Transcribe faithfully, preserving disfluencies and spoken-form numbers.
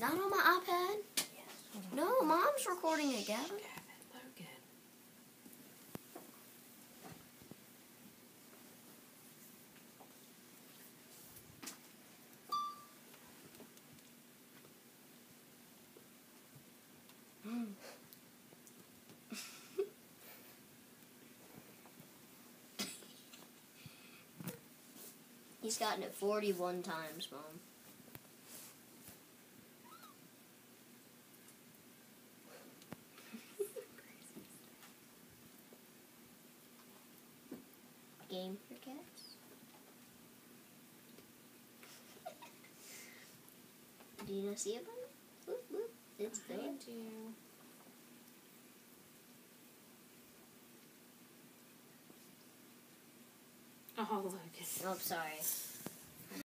Not on my iPad. Yes. No, Mom's recording it, Gavin. Gavin, Logan. He's gotten it forty-one times, Mom. Game for cats. Do you not see it, buddy? Whoop, whoop. It's there. Behind you. Oh, Logan. Oh, sorry.